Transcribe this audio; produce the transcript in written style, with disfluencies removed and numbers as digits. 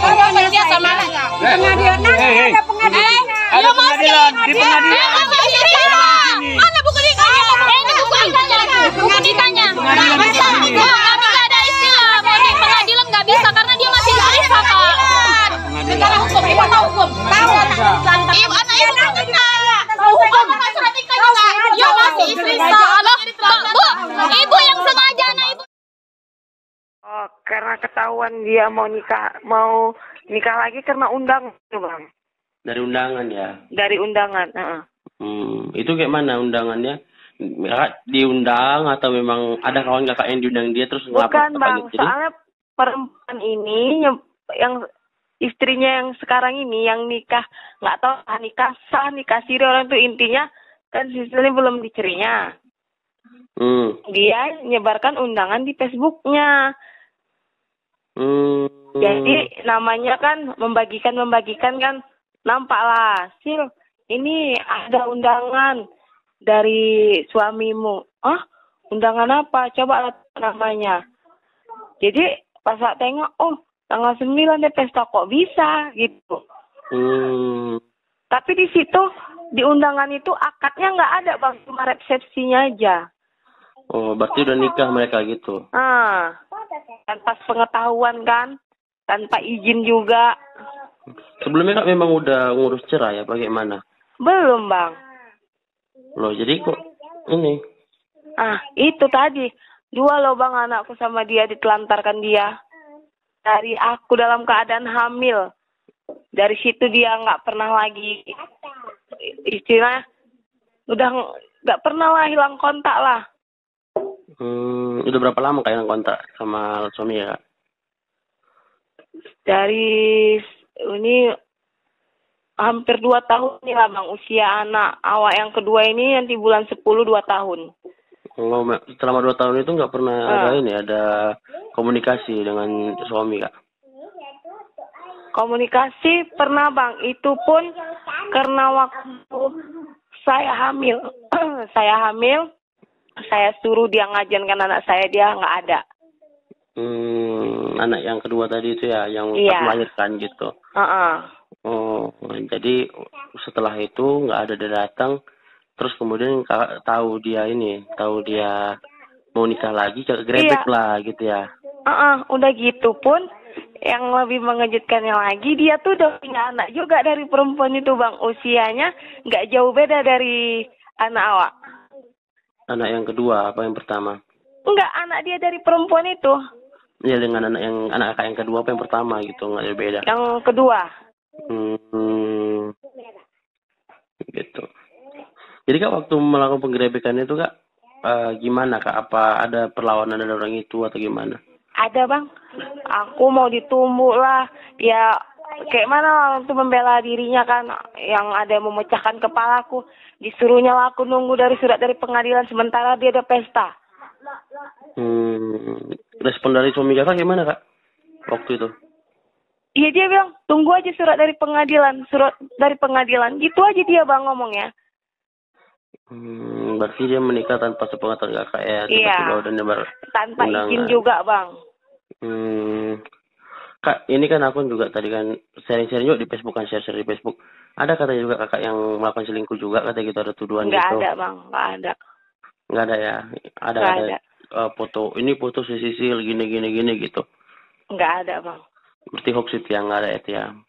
Dia sama anaknya. Pengadilan ada pengadilan. Ada pengadilan di pengadilan. Mana buku nikahnya? Ini buku nikahnya. Buku nikahnya. Kami nggak ada istilah mau di pengadilan nggak bisa karena dia masih istri Pak. Negara hukum, ibu tahu hukum. Tahu. Ibu anak ibu kan kenal. Tahu hukum. Surat nikah juga. Ya masih istri sah. Bu, ibu yang sengaja anak ibu. Oh, karena ketahuan dia mau nikah lagi karena undangan, Bang. Dari undangan ya. Dari undangan. Itu kayak mana undangannya? Diundang atau memang ada kawan kakak yang diundang dia terus Bukan, Bang. gitu? Soalnya perempuan ini yang istrinya yang sekarang ini yang nikah, nggak tahu nikah sah, nikah siri, orang itu intinya kan sistemnya belum dicerinya. Dia nyebarkan undangan di Facebooknya. Jadi namanya kan membagikan kan, nampaklah Sil, ini ada undangan dari suamimu. Ah, undangan apa? Coba lihat namanya. Jadi pas saya tengok, oh tanggal 9 deh pesta, kok bisa gitu. Tapi di situ di undangan itu akadnya nggak ada, Bang, cuma resepsinya aja. Oh, berarti udah nikah mereka gitu. Tanpa pengetahuan kan, tanpa izin juga. Sebelumnya Kak memang udah ngurus cerai ya, bagaimana? Belum, Bang. Loh, jadi kok ini? Itu tadi. 2 loh, Bang, anakku sama dia ditelantarkan dia. Dari aku dalam keadaan hamil. Dari situ dia nggak pernah lagi, istilahnya, udah nggak pernah lah hilang kontak lah. Udah berapa lama Kak yang kontak sama suami ya, Kak? Dari ini hampir 2 tahun nih lah, Bang, usia anak awak yang kedua ini nanti bulan 10 2 tahun. Oh, selama 2 tahun itu nggak pernah ada komunikasi dengan suami, Kak? Komunikasi pernah, Bang. Itu pun karena waktu saya hamil. Saya suruh dia ngajankan anak saya, dia nggak ada. Anak yang kedua tadi itu ya, yang melahirkan gitu. Oh, jadi setelah itu nggak ada dia datang, terus kemudian Kakak tahu dia mau nikah lagi, grebek lah gitu ya. Udah gitu pun yang lebih mengejutkannya lagi, dia tuh udah punya anak juga dari perempuan itu, Bang. Usianya nggak jauh beda dari anak awak. Anak yang kedua apa yang pertama? Enggak, anak dia dari perempuan itu. Iya, dengan anak kakak yang kedua apa yang pertama gitu, nggak ada beda. Yang kedua. Gitu. Jadi Kak waktu melakukan penggerebekan itu Kak, gimana Kak? Apa ada perlawanan dari orang itu atau gimana? Ada, Bang. Aku mau ditumbuk lah. Ya kayak mana untuk membela dirinya kan, yang ada yang memecahkan kepalaku. Disuruhnya lah aku nunggu dari surat dari pengadilan sementara dia ada pesta. Respon dari suami Kakak gimana Kak waktu itu? Iya, dia bilang tunggu aja surat dari pengadilan. Gitu aja dia, Bang, ngomongnya. Berarti dia menikah tanpa sepengetahuan Kakak ya? Iya. Tanpa izin juga, Bang. Kak, ini kan aku juga tadi kan sharing-sharing juga di Facebook, kan share-share di Facebook. Ada katanya juga kakak yang melakukan selingkuh juga, katanya gitu, ada tuduhan gitu. Nggak ada, Bang. Nggak ada. Nggak ada ya? Ada. Foto si Sisil gini gitu. Nggak ada, Bang. Berarti hoax itu yang nggak ada itu ya?